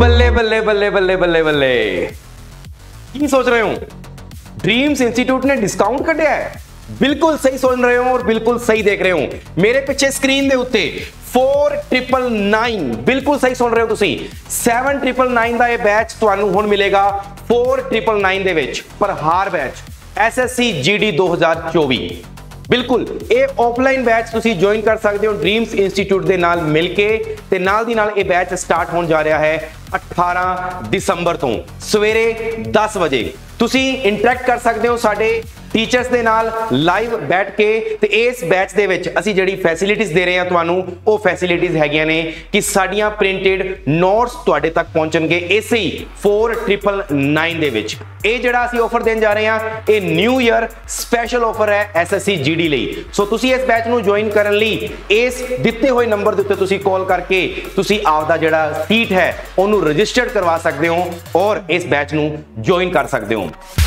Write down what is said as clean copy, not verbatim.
बल्ले बल्ले बल्ले बल्ले बल्ले बल्ले की सोच रहे हो, ड्रीम्स इंस्टीट्यूट ने डिस्काउंट कटिया है? बिल्कुल सही सुन रहे हो और बिल्कुल सही देख रहे हो। मेरे पीछे स्क्रीन दे उत्ते 4999 बिल्कुल सही सुन रहे हो तुसी। 7999 ਦਾ ਇਹ बैच ਤੁਹਾਨੂੰ ਹੁਣ मिलेगा 4999 ਦੇ ਵਿੱਚ पर हार बैच SSC GD 2024। बिल्कुल ये ऑफलाइन बैच ਤੁਸੀਂ ज्वाइन कर सकते हो ड्रीम्स इंस्टीट्यूट ਦੇ ਨਾਲ ਮਿਲ ਕੇ ਤੇ ਨਾਲ ਦੀ ਨਾਲ ਇਹ बैच स्टार्ट होने जा रहा है 18 दिसंबर ਤੋਂ ਸਵੇਰੇ 10 ਵਜੇ। ਤੁਸੀਂ ਇੰਟਰੈਕਟ ਕਰ ਸਕਦੇ ਹੋ ਸਾਡੇ टीचर्स ਦੇ ਨਾਲ ਲਾਈਵ ਬੈਠ ਕੇ ਤੇ ਇਸ ਬੈਚ ਦੇ ਵਿੱਚ ਅਸੀਂ ਜਿਹੜੀ ਫੈਸਿਲਿਟੀਜ਼ ਦੇ ਰਹੇ ਹਾਂ ਤੁਹਾਨੂੰ ਉਹ ਫੈਸਿਲਿਟੀਜ਼ ਹੈਗੀਆਂ ਨੇ ਕਿ ਸਾਡੀਆਂ ਪ੍ਰਿੰਟਡ ਨੋਟਸ ਤੁਹਾਡੇ ਤੱਕ ਪਹੁੰਚਣਗੇ ਇਸੇ 4999 ਦੇ ਵਿੱਚ। ਇਹ ਜਿਹੜਾ ਅਸੀਂ ਆਫਰ ਦੇਣ ਜਾ ਰਹੇ ਹਾਂ ਇਹ ਨਿਊ ਈਅਰ ਸਪੈਸ਼ਲ ਆਫਰ ਹੈ SSC GD ਲਈ। ਸੋ ਤੁਸੀਂ ਇਸ ਬੈਚ ਨੂੰ ਜੁਆਇਨ ਕਰਨ ਲਈ ਇਸ ਦਿੱਤੇ ਹੋਏ ਨੰਬਰ ਦੇ ਉੱਤੇ ਤੁਸੀਂ ਕਾਲ ਕਰਕੇ ਤੁਸੀਂ ਆਪਦਾ ਜਿਹੜਾ ਸੀਟ ਹੈ ਉਹਨੂੰ ਰਜਿਸਟਰਡ ਕਰਵਾ ਸਕਦੇ ਹੋ ਔਰ ਇਸ ਬੈਚ ਨੂੰ ਜੁਆਇਨ ਕਰ ਸਕਦੇ ਹੋ।